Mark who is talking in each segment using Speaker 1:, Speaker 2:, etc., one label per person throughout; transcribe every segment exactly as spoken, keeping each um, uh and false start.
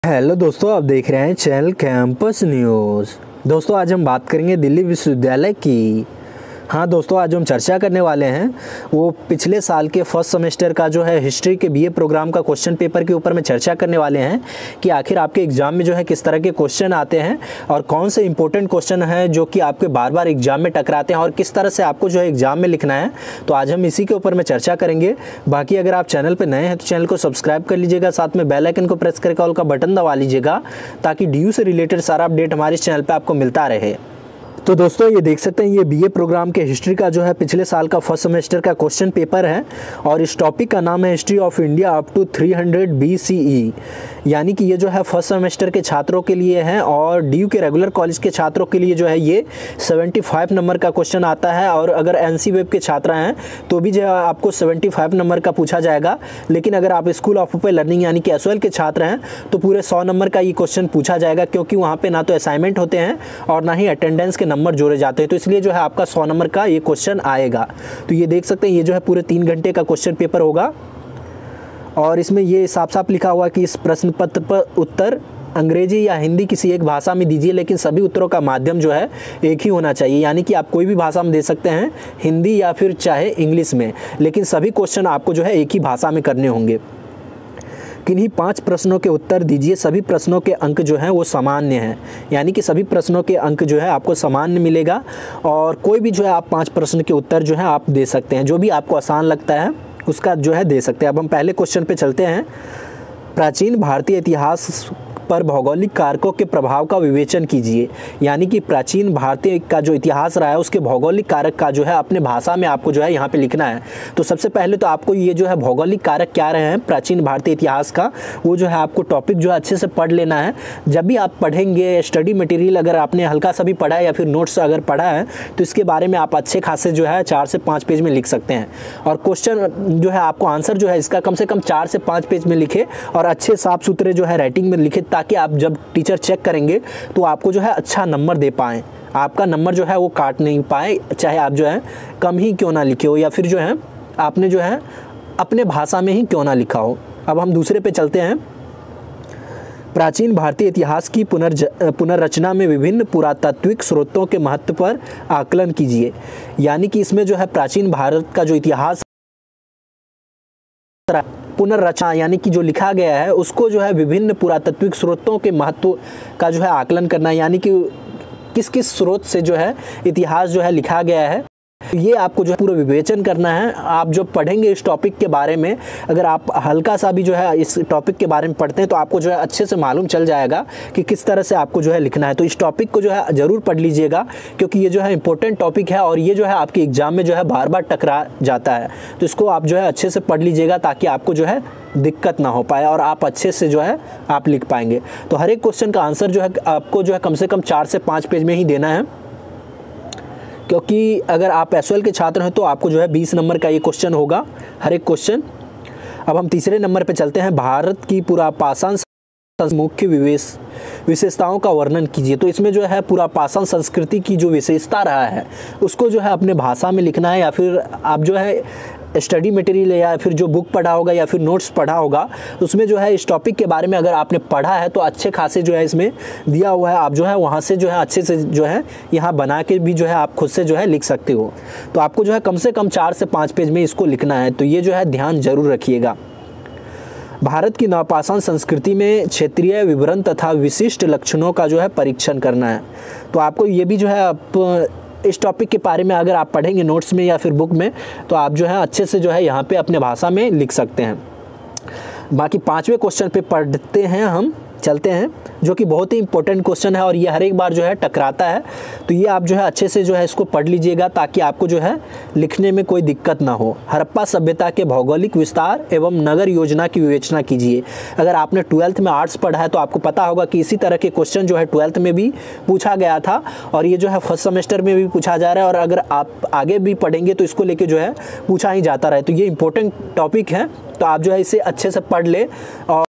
Speaker 1: Hello दोस्तों, आप देख रहे हैं चैनल कैंपस न्यूज़। दोस्तों आज हम बात करेंगे दिल्ली विश्वविद्यालय की। हाँ दोस्तों, आज हम चर्चा करने वाले हैं वो पिछले साल के फर्स्ट सेमेस्टर का जो है हिस्ट्री के बीए प्रोग्राम का क्वेश्चन पेपर के ऊपर में चर्चा करने वाले हैं कि आखिर आपके एग्ज़ाम में जो है किस तरह के क्वेश्चन आते हैं और कौन से इंपॉर्टेंट क्वेश्चन है जो कि आपके बार बार एग्जाम में टकराते हैं और किस तरह से आपको जो है एग्जाम में लिखना है। तो आज हम इसी के ऊपर में चर्चा करेंगे। बाकी अगर आप चैनल पर नए हैं तो चैनल को सब्सक्राइब कर लीजिएगा, साथ में बेल आइकन को प्रेस करके ऑल का बटन दबा लीजिएगा ताकि डी यू से रिलेटेड सारा अपडेट हमारे इस चैनल पर आपको मिलता रहे। तो दोस्तों ये देख सकते हैं, ये बीए प्रोग्राम के हिस्ट्री का जो है पिछले साल का फर्स्ट सेमेस्टर का क्वेश्चन पेपर है और इस टॉपिक का नाम है history of India up to three hundred B C E. यानी कि ये जो है फर्स्ट सेमेस्टर के छात्रों के लिए है और डी यू के रेगुलर कॉलेज के छात्रों के लिए जो है ये पचहत्तर नंबर का क्वेश्चन आता है। और अगर एन सी वेब के छात्र हैं तो भी जो है आपको पचहत्तर नंबर का पूछा जाएगा। लेकिन अगर आप स्कूल ऑफ ओपन लर्निंग यानी कि एस ओ एल के छात्र हैं तो पूरे सौ नंबर का ये क्वेश्चन पूछा जाएगा, क्योंकि वहाँ पर ना तो असाइनमेंट होते हैं और ना ही अटेंडेंस के नंबर जोड़े जाते हैं। तो इसलिए जो है आपका सौ नंबर का ये क्वेश्चन आएगा। तो ये देख सकते हैं, ये जो है पूरे तीन घंटे का क्वेश्चन पेपर होगा और इसमें ये साफ साफ लिखा हुआ कि इस प्रश्न पत्र पर उत्तर अंग्रेजी या हिंदी किसी एक भाषा में दीजिए, लेकिन सभी उत्तरों का माध्यम जो है एक ही होना चाहिए। यानी कि आप कोई भी भाषा में दे सकते हैं, हिंदी या फिर चाहे इंग्लिश में, लेकिन सभी क्वेश्चन आपको जो है एक ही भाषा में करने होंगे। किन्हीं पांच प्रश्नों के उत्तर दीजिए, सभी प्रश्नों के अंक जो हैं वो सामान्य हैं। यानी कि सभी प्रश्नों के अंक जो है आपको सामान्य मिलेगा और कोई भी जो है आप पांच प्रश्न के उत्तर जो है आप दे सकते हैं, जो भी आपको आसान लगता है उसका जो है दे सकते हैं। अब हम पहले क्वेश्चन पे चलते हैं। प्राचीन भारतीय इतिहास पर भौगोलिक कारकों के प्रभाव का विवेचन कीजिए। यानी कि प्राचीन भारतीय का जो इतिहास रहा है उसके भौगोलिक कारक का जो है अपने भाषा में आपको जो है यहाँ पे लिखना है। तो सबसे पहले तो आपको ये जो है भौगोलिक कारक क्या रहे हैं प्राचीन भारतीय इतिहास का, वो जो है आपको टॉपिक जो है अच्छे से पढ़ लेना है। जब भी आप पढ़ेंगे स्टडी मटेरियल अगर आपने हल्का सा भी पढ़ा है या फिर नोट्स अगर पढ़ा है तो इसके बारे में आप अच्छे खासे जो है चार से पाँच पेज में लिख सकते हैं। और क्वेश्चन जो है आपको आंसर जो है इसका कम से कम चार से पाँच पेज में लिखे और अच्छे साफ सुथरे जो है राइटिंग में लिखे, ताकि आप जब टीचर चेक करेंगे तो आपको जो है अच्छा नंबर दे पाएँ, आपका नंबर जो है वो काट नहीं पाए, चाहे आप जो है कम ही क्यों ना लिखे हो या फिर जो है आपने जो है अपने भाषा में ही क्यों ना लिखा हो। अब हम दूसरे पे चलते हैं। प्राचीन भारतीय इतिहास की पुनर्ज पुनर्रचना में विभिन्न पुरातात्विक स्रोतों के महत्व पर आकलन कीजिए। यानी कि इसमें जो है प्राचीन भारत का जो इतिहास पुनर्रचना यानी कि जो लिखा गया है उसको जो है विभिन्न पुरातात्विक स्रोतों के महत्व का जो है आकलन करना है। यानी कि किस किस स्रोत से जो है इतिहास जो है लिखा गया है, ये आपको जो है पूरा विवेचन करना है। आप जब पढ़ेंगे इस टॉपिक के बारे में, अगर आप हल्का सा भी जो है इस टॉपिक के बारे में पढ़ते हैं तो आपको जो है अच्छे से मालूम चल जाएगा कि किस तरह से आपको जो है लिखना है। तो इस टॉपिक को जो है ज़रूर पढ़ लीजिएगा, क्योंकि ये जो है इंपॉर्टेंट टॉपिक है और ये जो है आपके एग्जाम में जो है बार बार टकरा जाता है। तो इसको आप जो है अच्छे से पढ़ लीजिएगा ताकि आपको जो है दिक्कत ना हो पाए और आप अच्छे से जो है आप लिख पाएंगे। तो हर एक क्वेश्चन का आंसर जो है आपको जो है कम से कम चार से पाँच पेज में ही देना है, क्योंकि अगर आप एस ओ एल के छात्र हैं तो आपको जो है बीस नंबर का ये क्वेश्चन होगा हर एक क्वेश्चन। अब हम तीसरे नंबर पे चलते हैं। भारत की पुरापाषाण मुख्य विवेश विशेषताओं का वर्णन कीजिए। तो इसमें जो है पुरापाषाण संस्कृति की जो विशेषता रहा है उसको जो है अपने भाषा में लिखना है, या फिर आप जो है स्टडी मटेरियल या फिर जो बुक पढ़ा होगा या फिर नोट्स पढ़ा होगा उसमें जो है इस टॉपिक के बारे में अगर आपने पढ़ा है तो अच्छे खासे जो है इसमें दिया हुआ है, आप जो है वहाँ से जो है अच्छे से जो है यहाँ बना के भी जो है आप खुद से जो है लिख सकते हो। तो आपको जो है कम से कम चार से पाँच पेज में इसको लिखना है। तो ये जो है ध्यान जरूर रखिएगा। भारत की नवपाषाण संस्कृति में क्षेत्रीय विवरण तथा विशिष्ट लक्षणों का जो है परीक्षण करना है। तो आपको ये भी जो है आप इस टॉपिक के बारे में अगर आप पढ़ेंगे नोट्स में या फिर बुक में तो आप जो है अच्छे से जो है यहाँ पे अपने भाषा में लिख सकते हैं। बाकी पाँचवें क्वेश्चन पे पढ़ते हैं, हम चलते हैं, जो कि बहुत ही इंपॉर्टेंट क्वेश्चन है और ये हर एक बार जो है टकराता है। तो ये आप जो है अच्छे से जो है इसको पढ़ लीजिएगा ताकि आपको जो है लिखने में कोई दिक्कत ना हो। हड़प्पा सभ्यता के भौगोलिक विस्तार एवं नगर योजना की विवेचना कीजिए। अगर आपने ट्वेल्थ में आर्ट्स पढ़ा है तो आपको पता होगा कि इसी तरह के क्वेश्चन जो है ट्वेल्थ में भी पूछा गया था और ये जो है फर्स्ट सेमेस्टर में भी पूछा जा रहा है और अगर आप आगे भी पढ़ेंगे तो इसको लेके जो है पूछा ही जाता रहे। तो ये इंपॉर्टेंट टॉपिक है, तो आप जो है इसे अच्छे से पढ़ ले और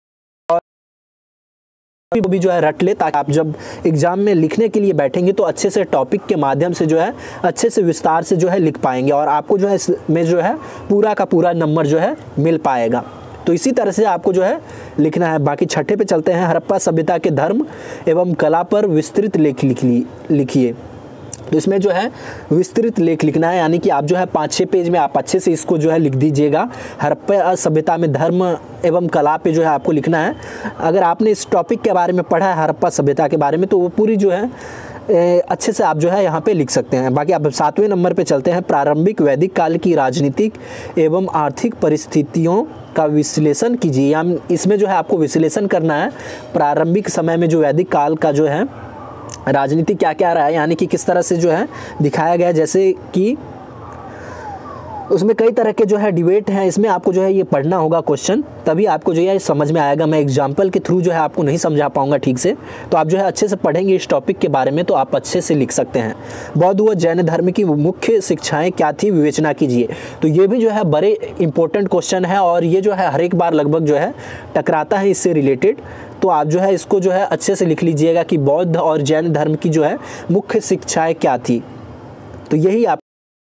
Speaker 1: भी जो है रट ले, ताकि आप जब एग्जाम में लिखने के लिए बैठेंगे तो अच्छे से टॉपिक के माध्यम से जो है अच्छे से विस्तार से जो है लिख पाएंगे और आपको जो है इसमें जो है पूरा का पूरा नंबर जो है मिल पाएगा। तो इसी तरह से आपको जो है लिखना है। बाकी छठे पे चलते हैं, हड़प्पा सभ्यता के धर्म एवं कला पर विस्तृत लेख लिखिए। तो इसमें जो है विस्तृत लेख लिखना है, यानी कि आप जो है पाँच छः पेज में आप अच्छे से इसको जो है लिख दीजिएगा। हड़प्पा सभ्यता में धर्म एवं कला पे जो है आपको लिखना है। अगर आपने इस टॉपिक के बारे में पढ़ा है हड़प्पा सभ्यता के बारे में, तो वो पूरी जो है अच्छे से आप जो है यहाँ पे लिख सकते हैं। बाकी अब सातवें नंबर पे चलते हैं, प्रारंभिक वैदिक काल की राजनीतिक एवं आर्थिक परिस्थितियों का विश्लेषण कीजिए। या इसमें जो है आपको विश्लेषण करना है प्रारंभिक समय में जो वैदिक काल का जो है राजनीति क्या क्या रहा है, यानी कि किस तरह से जो है दिखाया गया। जैसे कि उसमें कई तरह के जो है डिबेट हैं, इसमें आपको जो है ये पढ़ना होगा क्वेश्चन, तभी आपको जो है समझ में आएगा। मैं एग्जाम्पल के थ्रू जो है आपको नहीं समझा पाऊंगा ठीक से, तो आप जो है अच्छे से पढ़ेंगे इस टॉपिक के बारे में तो आप अच्छे से लिख सकते हैं। बौद्ध व जैन धर्म की मुख्य शिक्षाएं क्या थी, विवेचना कीजिए। तो ये भी जो है बड़े इंपॉर्टेंट क्वेश्चन है और ये जो है हर एक बार लगभग जो है टकराता है इससे रिलेटेड। तो आप जो है इसको जो है अच्छे से लिख लीजिएगा कि बौद्ध और जैन धर्म की जो है मुख्य शिक्षाएं क्या थी। तो यही आप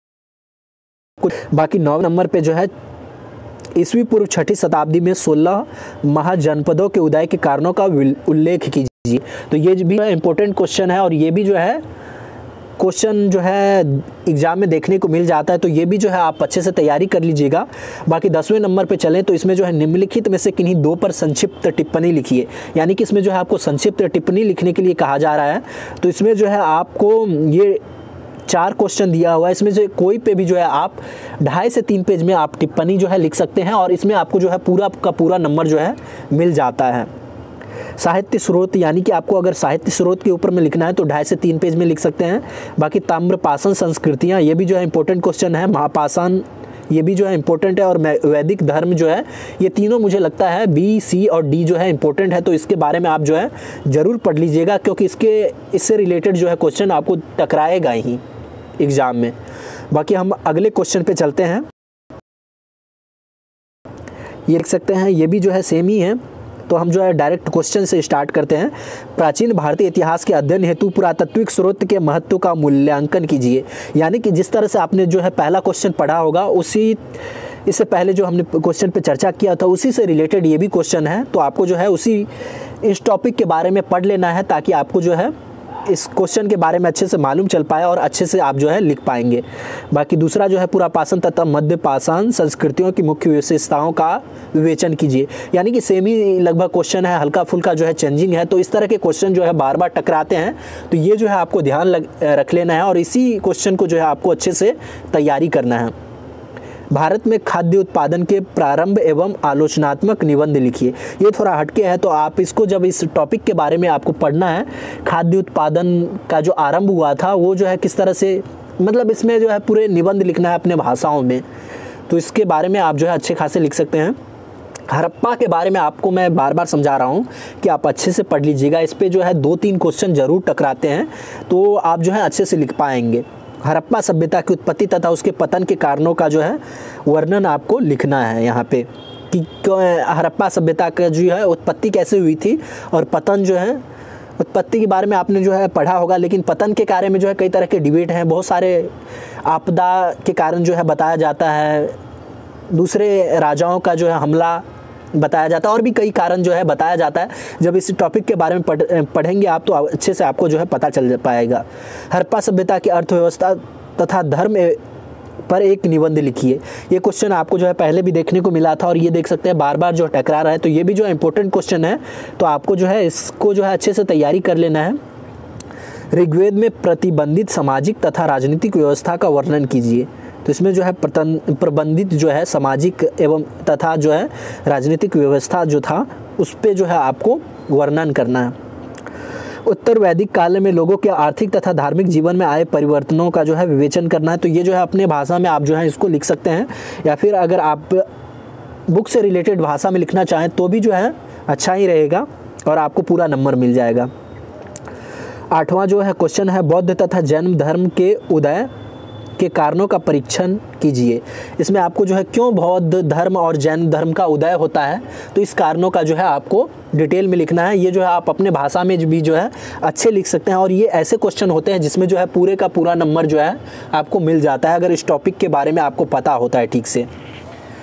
Speaker 1: बाकी नौ नंबर पे जो है ईस्वी पूर्व छठी शताब्दी में सोलह महाजनपदों के उदय के कारणों का उल्लेख कीजिए। तो ये भी इम्पोर्टेंट क्वेश्चन है और ये भी जो है क्वेश्चन जो है एग्जाम में देखने को मिल जाता है, तो ये भी जो है आप अच्छे से तैयारी कर लीजिएगा। बाकी दसवें नंबर पे चलें तो इसमें जो है निम्नलिखित में से किन्हीं दो पर संक्षिप्त टिप्पणी लिखिए। यानी कि इसमें जो है आपको संक्षिप्त टिप्पणी लिखने के लिए कहा जा रहा है। तो इसमें जो है आपको ये चार क्वेश्चन दिया हुआ है, इसमें से कोई पे भी जो है आप ढाई से तीन पेज में आप टिप्पणी जो है लिख सकते हैं और इसमें आपको जो है पूरा का पूरा नंबर जो है मिल जाता है। साहित्य स्रोत, यानी कि आपको अगर साहित्य स्रोत के ऊपर में लिखना है तो ढाई से तीन पेज में लिख सकते हैं। बाकी ताम्रपाषाण संस्कृतियाँ, ये भी जो है इंपॉर्टेंट क्वेश्चन है। महापाषाण, ये भी जो है इंपॉर्टेंट है। और वैदिक धर्म जो है, ये तीनों मुझे लगता है बी, सी और डी जो है इंपॉर्टेंट है, तो इसके बारे में आप जो है ज़रूर पढ़ लीजिएगा, क्योंकि इसके इससे रिलेटेड जो है क्वेश्चन आपको टकराएगा ही एग्जाम में। बाकी हम अगले क्वेश्चन पे चलते हैं, ये लिख सकते हैं, ये भी जो है सेम ही है। तो हम जो है डायरेक्ट क्वेश्चन से स्टार्ट करते हैं। प्राचीन भारतीय इतिहास के अध्ययन हेतु पुरातात्विक स्रोत के महत्व का मूल्यांकन कीजिए। यानी कि जिस तरह से आपने जो है पहला क्वेश्चन पढ़ा होगा, उसी इससे पहले जो हमने क्वेश्चन पे चर्चा किया था उसी से रिलेटेड ये भी क्वेश्चन है। तो आपको जो है उसी इस टॉपिक के बारे में पढ़ लेना है, ताकि आपको जो है इस क्वेश्चन के बारे में अच्छे से मालूम चल पाए और अच्छे से आप जो है लिख पाएंगे। बाकी दूसरा जो है पुरापाषाण तथा मध्य पाषाण संस्कृतियों की मुख्य विशेषताओं का विवेचन कीजिए। यानी कि सेम ही लगभग क्वेश्चन है, हल्का फुल्का जो है चेंजिंग है। तो इस तरह के क्वेश्चन जो है बार बार टकराते हैं, तो ये जो है आपको ध्यान लग रख लेना है और इसी क्वेश्चन को जो है आपको अच्छे से तैयारी करना है। भारत में खाद्य उत्पादन के प्रारंभ एवं आलोचनात्मक निबंध लिखिए। ये थोड़ा हटके है, तो आप इसको जब इस टॉपिक के बारे में आपको पढ़ना है, खाद्य उत्पादन का जो आरंभ हुआ था वो जो है किस तरह से, मतलब इसमें जो है पूरे निबंध लिखना है अपने भाषाओं में, तो इसके बारे में आप जो है अच्छे खासे लिख सकते हैं। हड़प्पा के बारे में आपको मैं बार बार समझा रहा हूँ कि आप अच्छे से पढ़ लीजिएगा। इस पर जो है दो तीन क्वेश्चन ज़रूर टकराते हैं, तो आप जो है अच्छे से लिख पाएंगे। हड़प्पा सभ्यता की उत्पत्ति तथा उसके पतन के कारणों का जो है वर्णन आपको लिखना है यहाँ पे, कि हड़प्पा सभ्यता का जो है उत्पत्ति कैसे हुई थी और पतन जो है, उत्पत्ति के बारे में आपने जो है पढ़ा होगा, लेकिन पतन के कार्य में जो है कई तरह के डिबेट हैं। बहुत सारे आपदा के कारण जो है बताया जाता है, दूसरे राजाओं का जो है हमला बताया जाता है और भी कई कारण जो है बताया जाता है। जब इस टॉपिक के बारे में पढ़ पढ़ेंगे आप तो अच्छे से आपको जो है पता चल पाएगा। हड़प्पा सभ्यता की अर्थव्यवस्था तथा धर्म पर एक निबंध लिखिए। ये क्वेश्चन आपको जो है पहले भी देखने को मिला था और ये देख सकते हैं बार बार जो टकरा रहा है, तो ये भी जो है इंपॉर्टेंट क्वेश्चन है, तो आपको जो है इसको जो है अच्छे से तैयारी कर लेना है। ऋग्वेद में प्रतिबंधित सामाजिक तथा राजनीतिक व्यवस्था का वर्णन कीजिए। तो इसमें जो है प्रबंधित जो है सामाजिक एवं तथा जो है राजनीतिक व्यवस्था जो था उस पे जो है आपको वर्णन करना है। उत्तर वैदिक काल में लोगों के आर्थिक तथा धार्मिक जीवन में आए परिवर्तनों का जो है विवेचन करना है। तो ये जो है अपने भाषा में आप जो है इसको लिख सकते हैं, या फिर अगर आप बुक से रिलेटेड भाषा में लिखना चाहें तो भी जो है अच्छा ही रहेगा और आपको पूरा नंबर मिल जाएगा। आठवां जो है क्वेश्चन है, बौद्ध तथा जैन धर्म के उदय के कारणों का परीक्षण कीजिए। इसमें आपको जो है क्यों बौद्ध धर्म और जैन धर्म का उदय होता है, तो इस कारणों का जो है आपको डिटेल में लिखना है। ये जो है आप अपने भाषा में भी जो है अच्छे लिख सकते हैं और ये ऐसे क्वेश्चन होते हैं जिसमें जो है पूरे का पूरा नंबर जो है आपको मिल जाता है, अगर इस टॉपिक के बारे में आपको पता होता है ठीक से।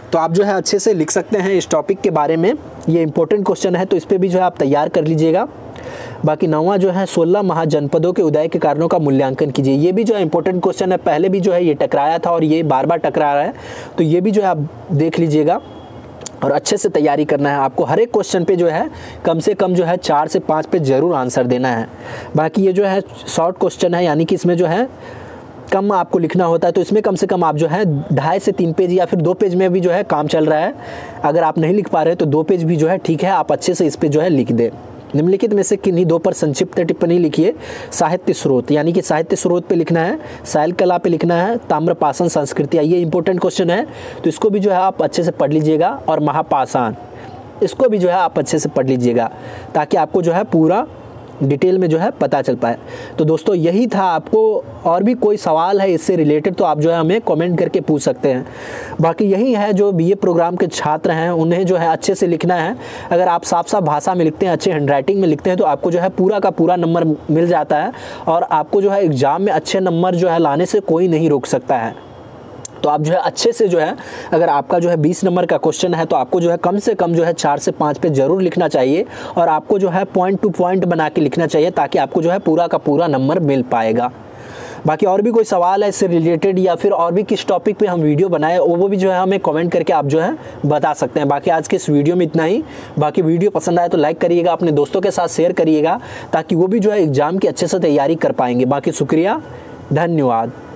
Speaker 1: तो आप जो है अच्छे से लिख सकते हैं इस टॉपिक के बारे में। ये इंपॉर्टेंट क्वेश्चन है तो इस पर भी जो है आप तैयार कर लीजिएगा। बाकी नौवां जो है सोलह महाजनपदों के उदय के कारणों का मूल्यांकन कीजिए। ये भी जो है इंपॉर्टेंट क्वेश्चन है, पहले भी जो है ये टकराया था और ये बार बार टकरा रहा है, तो ये भी जो है आप देख लीजिएगा और अच्छे से तैयारी करना है। आपको हर एक क्वेश्चन पे जो है कम से कम जो है चार से पाँच पे ज़रूर आंसर देना है। बाकी ये जो है शॉर्ट क्वेश्चन है, यानी कि इसमें जो है कम आपको लिखना होता है, तो इसमें कम से कम आप जो है ढाई से तीन पेज या फिर दो पेज में भी जो है काम चल रहा है। अगर आप नहीं लिख पा रहे तो दो पेज भी जो है ठीक है, आप अच्छे से इस पर जो है लिख दें। निम्नलिखित में से किन्हीं दो पर संक्षिप्त टिप्पणी लिखिए। साहित्य स्रोत, यानी कि साहित्य स्रोत पे लिखना है, साहिल कला पे लिखना है, ताम्रपाषाण संस्कृति, ये इंपॉर्टेंट क्वेश्चन है तो इसको भी जो है आप अच्छे से पढ़ लीजिएगा। और महापाषाण, इसको भी जो है आप अच्छे से पढ़ लीजिएगा ताकि आपको जो है पूरा डिटेल में जो है पता चल पाए। तो दोस्तों यही था। आपको और भी कोई सवाल है इससे रिलेटेड तो आप जो है हमें कमेंट करके पूछ सकते हैं। बाकी यही है, जो बीए प्रोग्राम के छात्र हैं उन्हें जो है अच्छे से लिखना है। अगर आप साफ साफ भाषा में लिखते हैं, अच्छे हैंडराइटिंग में लिखते हैं तो आपको जो है पूरा का पूरा नंबर मिल जाता है और आपको जो है एग्ज़ाम में अच्छे नंबर जो है लाने से कोई नहीं रोक सकता है। तो आप जो है अच्छे से जो है, अगर आपका जो है बीस नंबर का क्वेश्चन है तो आपको जो है कम से कम जो है चार से पाँच पे ज़रूर लिखना चाहिए और आपको जो है पॉइंट टू पॉइंट बना के लिखना चाहिए ताकि आपको जो है पूरा का पूरा नंबर मिल पाएगा। बाकी और भी कोई सवाल है इससे रिलेटेड या फिर और भी किस टॉपिक पे हम वीडियो बनाए वो भी जो है हमें कमेंट करके आप जो है बता सकते हैं। बाकी आज के इस वीडियो में इतना ही। बाकी वीडियो पसंद आए तो लाइक करिएगा, अपने दोस्तों के साथ शेयर करिएगा ताकि वो भी जो है एग्ज़ाम की अच्छे से तैयारी कर पाएंगे। बाकी शुक्रिया, धन्यवाद।